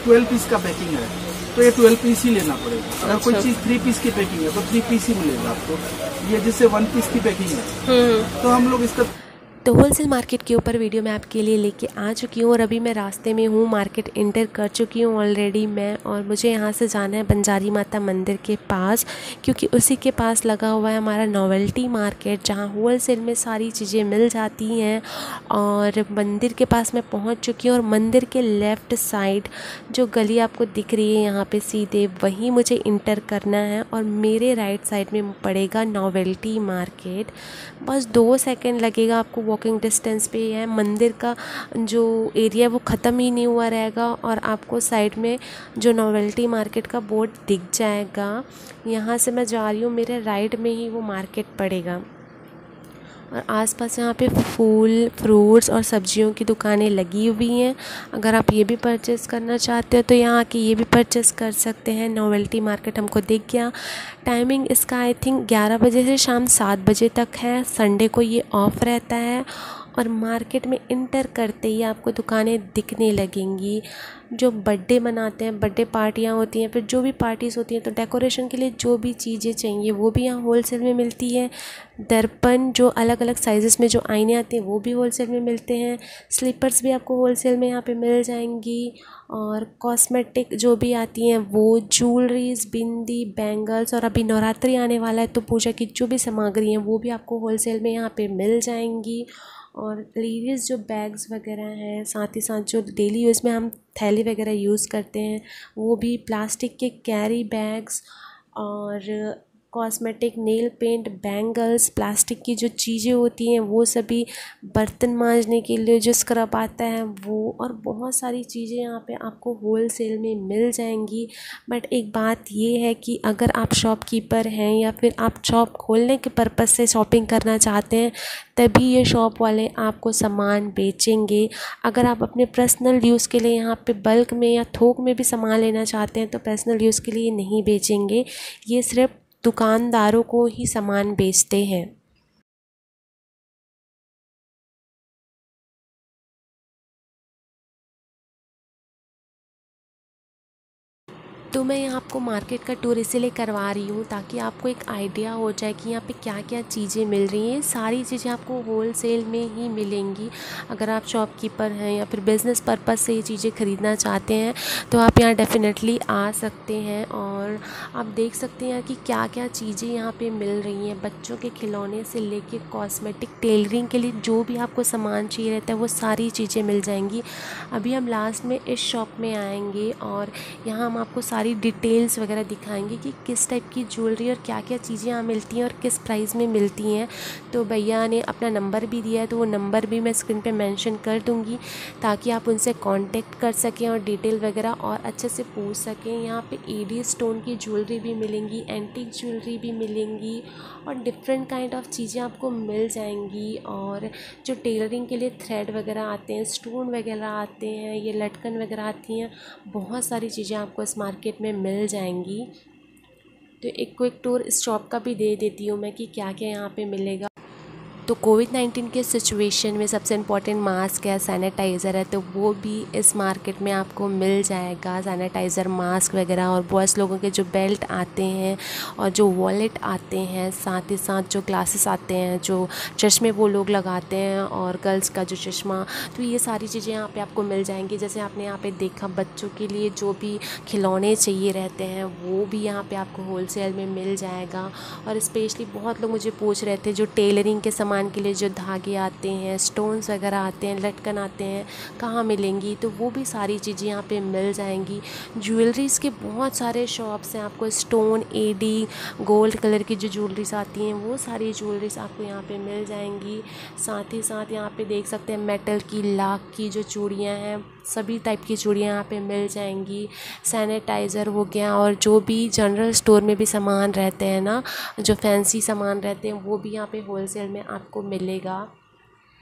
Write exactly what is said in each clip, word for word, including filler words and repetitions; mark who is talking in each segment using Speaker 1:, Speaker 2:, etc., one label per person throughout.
Speaker 1: Twelve piece का packing है तो ये ट्वेल्व पीस ही लेना पड़ेगा। अगर कोई चीज थ्री पीस की पैकिंग है तो थ्री पीस ही मिलेगा आपको। ये जैसे वन पीस की पैकिंग है तो हम लोग इसका
Speaker 2: तो होलसेल मार्केट के ऊपर वीडियो मैं आपके लिए लेके आ चुकी हूँ और अभी मैं रास्ते में हूँ, मार्केट इंटर कर चुकी हूँ ऑलरेडी मैं। और मुझे यहाँ से जाना है बंजारी माता मंदिर के पास, क्योंकि उसी के पास लगा हुआ है हमारा नोवेल्टी मार्केट, जहाँ होलसेल में सारी चीज़ें मिल जाती हैं। और मंदिर के पास मैं पहुँच चुकी हूँ और मंदिर के लेफ़्ट साइड जो गली आपको दिख रही है यहाँ पर सीधे, वहीं मुझे इंटर करना है और मेरे राइट साइड में पड़ेगा नोवेल्टी मार्केट। बस दो सेकेंड लगेगा आपको, वॉकिंग डिस्टेंस पे है। मंदिर का जो एरिया वो ख़त्म ही नहीं हुआ रहेगा और आपको साइड में जो नोवेल्टी मार्केट का बोर्ड दिख जाएगा। यहाँ से मैं जा रही हूँ, मेरे राइट में ही वो मार्केट पड़ेगा। और आसपास यहाँ पे फूल, फ्रूट्स और सब्जियों की दुकानें लगी हुई हैं। अगर आप ये भी परचेज़ करना चाहते हो तो यहाँ आके ये भी परचेज़ कर सकते हैं। नोवेल्टी मार्केट हमको दिख गया। टाइमिंग इसका आई थिंक ग्यारह बजे से शाम सात बजे तक है। संडे को ये ऑफ़ रहता है। और मार्केट में इंटर करते ही आपको दुकानें दिखने लगेंगी। जो बर्थडे मनाते हैं, बर्थडे पार्टियाँ होती हैं, फिर जो भी पार्टीज़ होती हैं, तो डेकोरेशन के लिए जो भी चीज़ें चाहिए वो भी यहाँ होलसेल में मिलती है। दर्पण जो अलग अलग साइज़ेस में जो आईने आते हैं वो भी होलसेल में मिलते हैं। स्लीपर्स भी आपको होलसेल में यहाँ पे मिल जाएंगी। और कॉस्मेटिक जो भी आती हैं वो, ज्वेलरीज, बिंदी, बैंगल्स, और अभी नवरात्रि आने वाला है तो पूजा की जो भी सामग्री हैं वो भी आपको होलसेल में यहाँ पे मिल जाएंगी। और लेडीज़ जो बैग्स वगैरह हैं, साथ ही साथ जो डेली यूज़ में हम थैली वगैरह यूज़ करते हैं वो भी, प्लास्टिक के कैरी बैग्स और cosmetic, nail paint, bangles, plastic की जो चीज़ें होती हैं वो सभी, बर्तन मांजने के लिए जो स्क्रब आता है वो, और बहुत सारी चीज़ें यहाँ पे आपको होलसेल में मिल जाएंगी। बट एक बात ये है कि अगर आप शॉपकीपर हैं या फिर आप शॉप खोलने के पर्पज़ से शॉपिंग करना चाहते हैं तभी ये शॉप वाले आपको सामान बेचेंगे। अगर आप अपने पर्सनल यूज़ के लिए यहाँ पे बल्क में या थोक में भी सामान लेना चाहते हैं तो पर्सनल यूज़ के लिए नहीं बेचेंगे। ये सिर्फ दुकानदारों को ही सामान बेचते हैं। तो मैं यहाँ आपको मार्केट का टूर इसीलिए करवा रही हूँ ताकि आपको एक आइडिया हो जाए कि यहाँ पे क्या क्या चीज़ें मिल रही हैं। सारी चीज़ें आपको होलसेल में ही मिलेंगी। अगर आप शॉपकीपर हैं या फिर बिज़नेस पर्पज़ से ये चीज़ें ख़रीदना चाहते हैं तो आप यहाँ डेफ़िनेटली आ सकते हैं। और आप देख सकते हैं कि क्या क्या चीज़ें यहाँ पे मिल रही हैं। बच्चों के खिलौने से लेके कॉस्मेटिक, टेलरिंग के लिए जो भी आपको सामान चाहिए रहता है वो सारी चीज़ें मिल जाएंगी। अभी हम लास्ट में इस शॉप में आएंगे और यहाँ हम आपको सारी डिटेल्स वगैरह दिखाएंगे कि किस टाइप की ज्वेलरी और क्या क्या चीज़ें यहाँ मिलती हैं और किस प्राइस में मिलती हैं। तो भैया ने अपना नंबर भी दिया है तो वो नंबर भी मैं स्क्रीन पे मेंशन कर दूँगी ताकि आप उनसे कांटेक्ट कर सकें और डिटेल वगैरह और अच्छे से पूछ सकें। यहाँ पे एडी स्टोन की ज्वेलरी भी मिलेंगी, एंटीक ज्वेलरी भी मिलेंगी और डिफरेंट काइंड ऑफ चीज़ें आपको मिल जाएंगी। और जो टेलरिंग के लिए थ्रेड वगैरह आते हैं, स्टोन वगैरह आते हैं, ये लटकन वगैरह आती हैं, बहुत सारी चीज़ें आपको इस मार्केट में मिल जाएंगी। तो एक क्विक टूर इस शॉप का भी दे देती हूँ मैं कि क्या क्या यहाँ पे मिलेगा। तो कोविड नाइन्टीन के सिचुएशन में सबसे इम्पॉर्टेंट मास्क है, सैनिटाइज़र है, तो वो भी इस मार्केट में आपको मिल जाएगा। सैनिटाइज़र, मास्क वगैरह, और बॉयज़ लोगों के जो बेल्ट आते हैं और जो वॉलेट आते हैं, साथ ही साथ जो ग्लासेस आते हैं, जो चश्मे वो लोग लगाते हैं, और गर्ल्स का जो चश्मा, तो ये सारी चीज़ें यहाँ पे आपको मिल जाएंगी। जैसे आपने यहाँ पे देखा बच्चों के लिए जो भी खिलौने चाहिए रहते हैं वो भी यहाँ पे आपको होलसेल में मिल जाएगा। और स्पेशली बहुत लोग मुझे पूछ रहे थे जो टेलरिंग के सामान के लिए जो धागे आते हैं, स्टोन्स वगैरह आते हैं, लटकन आते हैं, कहाँ मिलेंगी, तो वो भी सारी चीज़ें यहाँ पे मिल जाएंगी। ज्वेलरीज़ के बहुत सारे शॉप्स हैं, आपको स्टोन, एडी, गोल्ड कलर की जो ज्वेलरीज आती हैं वो सारी ज्वेलरीज आपको यहाँ पे मिल जाएंगी। साथ ही साथ यहाँ पे देख सकते हैं मेटल की, लाख की जो चूड़ियाँ हैं, सभी टाइप की चूड़ियाँ यहाँ पे मिल जाएंगी। सैनिटाइज़र हो गया, और जो भी जनरल स्टोर में भी सामान रहते हैं ना, जो फैंसी सामान रहते हैं वो भी यहाँ पे होलसेल में आपको मिलेगा।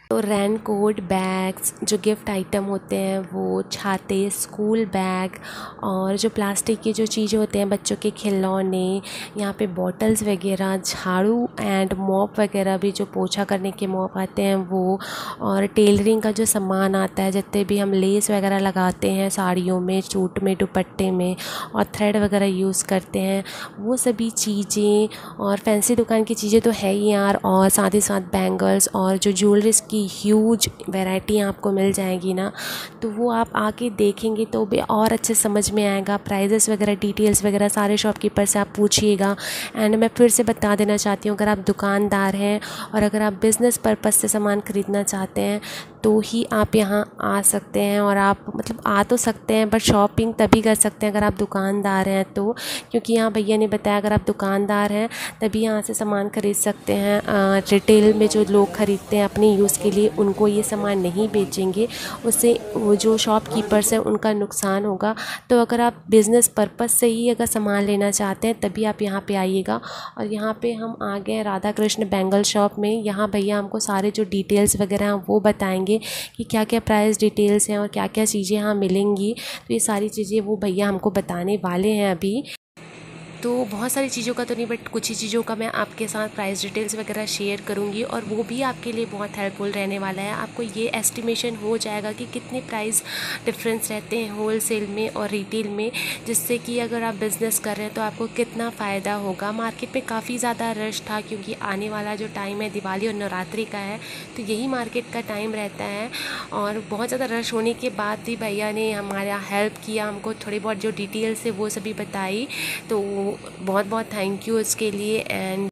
Speaker 2: तो रेन कोट, बैग्स, जो गिफ्ट आइटम होते हैं वो, छाते, स्कूल बैग और जो प्लास्टिक की जो चीज़ें होते हैं, बच्चों के खिलौने, यहाँ पे बॉटल्स वगैरह, झाड़ू एंड मॉप वगैरह भी, जो पोछा करने के मॉप आते हैं वो, और टेलरिंग का जो सामान आता है, जितने भी हम लेस वगैरह लगाते हैं साड़ियों में, सूट में, दुपट्टे में, और थ्रेड वगैरह यूज़ करते हैं, वो सभी चीज़ें। और फैंसी दुकान की चीज़ें तो है ही यार, और साथ ही साथ बैंगल्स और जो ज्वेलरीज की ह्यूज वैरायटी आपको मिल जाएगी ना, तो वो आप आके देखेंगे तो भी और अच्छे समझ में आएगा। प्राइजेस वगैरह, डिटेल्स वगैरह सारे शॉपकीपर से आप पूछिएगा। एंड मैं फिर से बता देना चाहती हूँ, अगर आप दुकानदार हैं और अगर आप बिज़नेस पर्पस से सामान ख़रीदना चाहते हैं तो ही आप यहाँ आ सकते हैं। और आप मतलब आ तो सकते हैं बट शॉपिंग तभी कर सकते हैं अगर आप दुकानदार हैं तो, क्योंकि यहाँ भैया ने बताया अगर आप दुकानदार हैं तभी यहाँ से सामान ख़रीद सकते हैं। रिटेल में जो लोग ख़रीदते हैं अपने यूज़ के लिए, उनको ये सामान नहीं बेचेंगे, उससे वो जो शॉपकीपर्स हैं उनका नुकसान होगा। तो अगर आप बिज़नेस पर्पस से ही अगर सामान लेना चाहते हैं तभी आप यहाँ पे आइएगा। और यहाँ पे हम आ गए राधा कृष्ण बैंगल शॉप में। यहाँ भैया हमको सारे जो डिटेल्स वगैरह हैं वो बताएंगे कि क्या क्या प्राइस डिटेल्स हैं और क्या क्या चीज़ें यहाँ मिलेंगी। तो ये सारी चीज़ें वो भैया हमको बताने वाले हैं अभी। तो बहुत सारी चीज़ों का तो नहीं बट कुछ ही चीज़ों का मैं आपके साथ प्राइस डिटेल्स वगैरह शेयर करूँगी, और वो भी आपके लिए बहुत हेल्पफुल रहने वाला है। आपको ये एस्टिमेशन हो जाएगा कि कितने प्राइस डिफरेंस रहते हैं होलसेल में और रिटेल में, जिससे कि अगर आप बिज़नेस कर रहे हैं तो आपको कितना फ़ायदा होगा। मार्केट में काफ़ी ज़्यादा रश था क्योंकि आने वाला जो टाइम है दिवाली और नवरात्रि का है, तो यही मार्केट का टाइम रहता है। और बहुत ज़्यादा रश होने के बाद भी भैया ने हमारा हेल्प किया, हमको थोड़ी बहुत जो डिटेल्स है वो सभी बताई, तो बहुत बहुत थैंक यू इसके लिए। एंड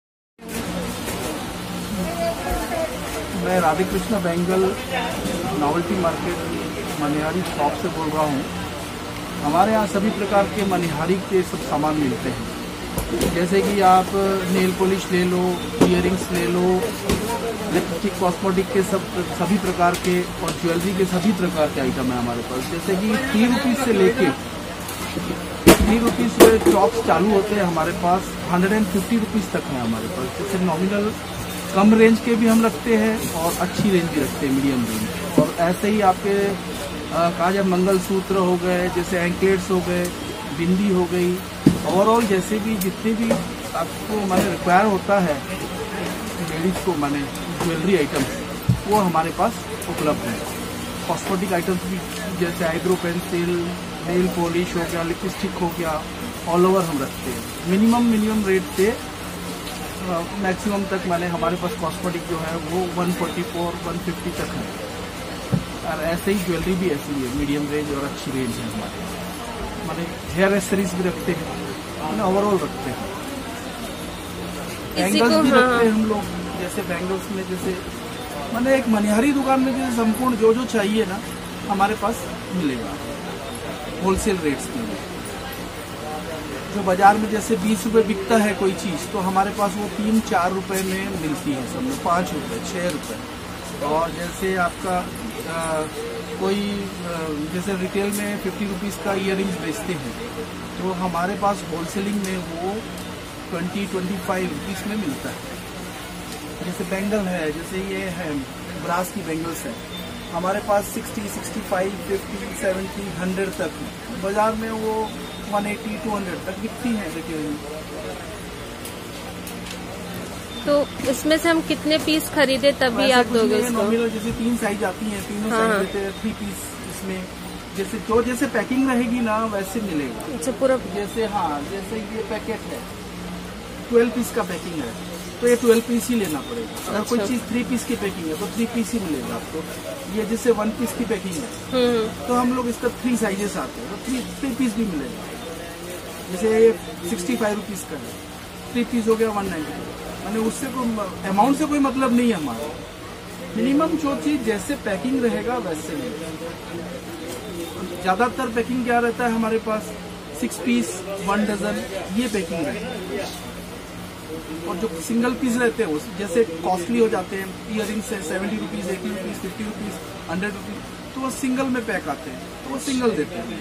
Speaker 1: मैं Radhe Krishna bangle novelty market मनिहारी शॉप से बोल रहा हूँ। हमारे यहाँ सभी प्रकार के मनिहारी के सब सामान मिलते हैं, जैसे कि आप नेल पॉलिश ले लो, इयररिंग्स ले लो, लिपस्टिक, कॉस्मेटिक के सब सभी प्रकार के, और ज्वेलरी के सभी प्रकार के आइटम है हमारे पास। जैसे कि थ्री रुपीज़ से लेके थ्री रुपीज़ से टॉप्स चालू होते हैं हमारे पास, हंड्रेड एंड फिफ्टी रुपीज़ तक है हमारे पास। जैसे नॉमिनल कम रेंज के भी हम रखते हैं और अच्छी रेंज भी रखते हैं, मीडियम रेंज। और ऐसे ही आपके कहा जाए मंगलसूत्र हो गए, जैसे एंकलेट्स हो गए, बिंदी हो गई, ओवरऑल जैसे भी जितने भी आपको माने रिक्वायर होता है लेडीज़ को माने ज्वेलरी आइटम्स, वो हमारे पास उपलब्ध है। कॉस्मेटिक आइटम्स भी जैसे आईब्रो पेंसिल, नेल पॉलिश हो गया, लिपस्टिक हो गया, ऑल ओवर हम रखते हैं। मिनिमम मिनिमम रेट से मैक्सिमम तक माने हमारे पास कॉस्मेटिक जो है वो one forty four, one fifty तक है। और ऐसे ही ज्वेलरी भी ऐसी है, मीडियम रेंज और अच्छी रेंज है हमारे। माने हेयर एक्सेसरीज भी रखते हैं, माने ओवरऑल रखते हैं। बैंगल्स भी हाँ। रखते हैं हम लोग, जैसे बैंगल्स में जैसे माने एक मनिहारी दुकान में जैसे संपूर्ण जो जो चाहिए ना हमारे पास मिलेगा होलसेल रेट्स में। जो बाजार में जैसे बीस रुपए बिकता है कोई चीज़, तो हमारे पास वो तीन चार रुपए में मिलती है सब में, पाँच रुपए, छः रुपए। और जैसे आपका आ, कोई आ, जैसे रिटेल में फिफ्टी रुपीज़ का इयररिंग्स बेचते हैं, तो हमारे पास होलसेलिंग में वो ट्वेंटी ट्वेंटी फाइव रुपीज़ में मिलता है। जैसे बैंगल है, जैसे ये है ब्रास की बैंगल्स है, हमारे पास sixty, sixty five, fifty, seventy, hundred तक है। बाजार में वो वन एटी, टू हंड्रेड तक बिकती है रिटेल में।
Speaker 2: तो इसमें से हम कितने पीस खरीदे तभी आप दोगे इसको?
Speaker 1: नॉमिनल जैसे तीन साइज आती हैं, तीनों हाँ। साइज देते हैं, थ्री पीस इसमें जैसे जो जैसे पैकिंग रहेगी ना वैसे मिलेगा।
Speaker 2: अच्छा पूरा
Speaker 1: जैसे हाँ, जैसे ये पैकेट है ट्वेल्व पीस का पैकिंग है, तो ये ट्वेल्व पीस ही लेना पड़ेगा। अगर अच्छा। कोई चीज थ्री पीस की पैकिंग है तो थ्री पीस ही मिलेगा आपको। ये जैसे वन पीस की पैकिंग है तो हम लोग इसका थ्री साइजेस आते हैं, तो थ्री थ्री पीस भी मिलेगा। जैसे ये सिक्सटी फाइव रुपीज का है, थ्री पीस हो गया वन नाइन्टी। मैंने उससे कोई अमाउंट से कोई मतलब नहीं है हमारा। मिनिमम जो चीज जैसे पैकिंग रहेगा वैसे मिलेगा। ज्यादातर पैकिंग क्या रहता है हमारे पास, सिक्स पीस, वन डजन, ये पैकिंग रहती है। और जो सिंगल पीस रहते हैं वो जैसे कॉस्टली हो जाते हैं, इयररिंग्स है seventy rupees, eighty rupees, fifty rupees, hundred rupees, तो वो सिंगल में पैक आते हैं, तो वो सिंगल देते हैं।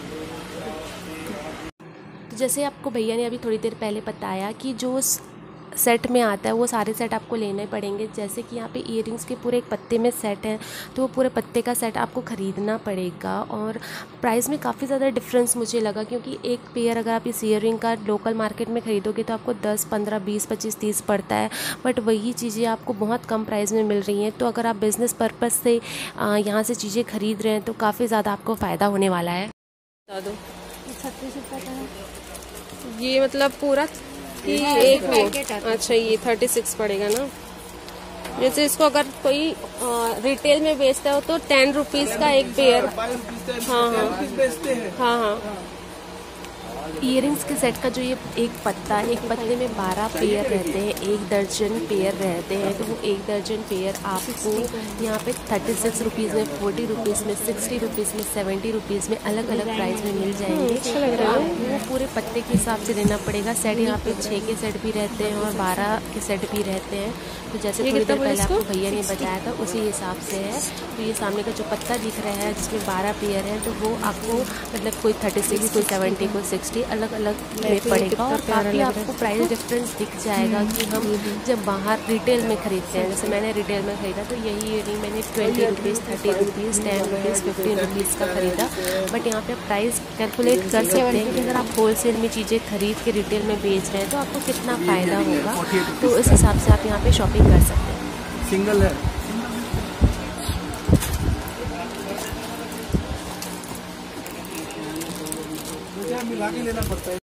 Speaker 2: तो जैसे आपको भैया ने अभी थोड़ी देर पहले बताया कि जो सेट में आता है वो सारे सेट आपको लेने पड़ेंगे। जैसे कि यहाँ पे इयररिंग्स के पूरे एक पत्ते में सेट है तो वो पूरे पत्ते का सेट आपको ख़रीदना पड़ेगा। और प्राइस में काफ़ी ज़्यादा डिफरेंस मुझे लगा, क्योंकि एक पेयर अगर आप इस इयररिंग का लोकल मार्केट में ख़रीदोगे तो आपको दस पंद्रह बीस पच्चीस तीस पड़ता है, बट वही चीज़ें आपको बहुत कम प्राइस में मिल रही हैं। तो अगर आप बिज़नेस पर्पज़ से यहाँ से चीज़ें ख़रीद रहे हैं तो काफ़ी ज़्यादा आपको फ़ायदा होने वाला है।
Speaker 3: बता दो
Speaker 4: छत्तीस रुपये का है
Speaker 3: ये, मतलब पूरा कि एक वो, अच्छा ये थर्टी सिक्स पड़ेगा ना। जैसे इसको अगर कोई रिटेल में बेचता हो तो टेन रुपीज़ का एक पेयर। हाँ हाँ हाँ हाँ
Speaker 2: इयररिंग्स के सेट का जो ये एक पत्ता, एक पत्ते में बारह पेयर रहते हैं, एक दर्जन पेयर रहते हैं। तो वो एक दर्जन पेयर आपको यहाँ पे थर्टी सिक्स रुपीज़ में, फोर्टी रुपीज़ में, सिक्सटी रुपीज़ में, सेवेंटी रुपीज़ में अलग अलग प्राइस में मिल जाएंगे। तो आपको वो पूरे पत्ते के हिसाब से लेना पड़ेगा। सेट यहाँ पे छः के सेट भी रहते हैं और बारह के सेट भी रहते हैं। तो जैसे थोड़ी देर पहले आपको भैया ने बताया था उसी हिसाब से है। तो ये सामने का जो पत्ता दिख रहा है जिसमें बारह पेयर है तो वो आपको मतलब कोई थर्टी सिक्स कोई सेवेंटी कोई सिक्सटी अलग अलग में पड़ेगा। और काफ़ी आपको प्राइस डिफरेंस दिख जाएगा कि हम जब बाहर रिटेल में ख़रीदते हैं। जैसे मैंने रिटेल में ख़रीदा तो यही इयररिंग मैंने twenty rupees thirty rupees ten rupees fifteen rupees का ख़रीदा। बट यहाँ पे प्राइस कैलकुलेट कर सकते हैं कि अगर आप होलसेल में चीज़ें खरीद के रिटेल में बेच रहे हैं तो आपको कितना फ़ायदा होगा। तो उस हिसाब से आप यहाँ पे शॉपिंग कर सकते हैं।
Speaker 1: सिंगल है मुझे मिला के लेना पड़ता है।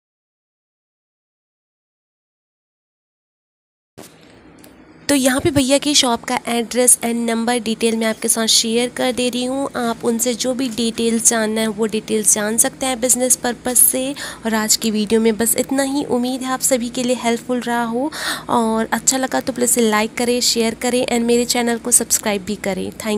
Speaker 2: तो यहाँ पे भैया की शॉप का एड्रेस एंड नंबर डिटेल मैं आपके साथ शेयर कर दे रही हूँ। आप उनसे जो भी डिटेल्स जानना है वो डिटेल्स जान सकते हैं बिज़नेस पर्पस से। और आज की वीडियो में बस इतना ही। उम्मीद है आप सभी के लिए हेल्पफुल रहा हो, और अच्छा लगा तो प्लीज़ लाइक करें, शेयर करें एंड मेरे चैनल को सब्सक्राइब भी करें। थैंक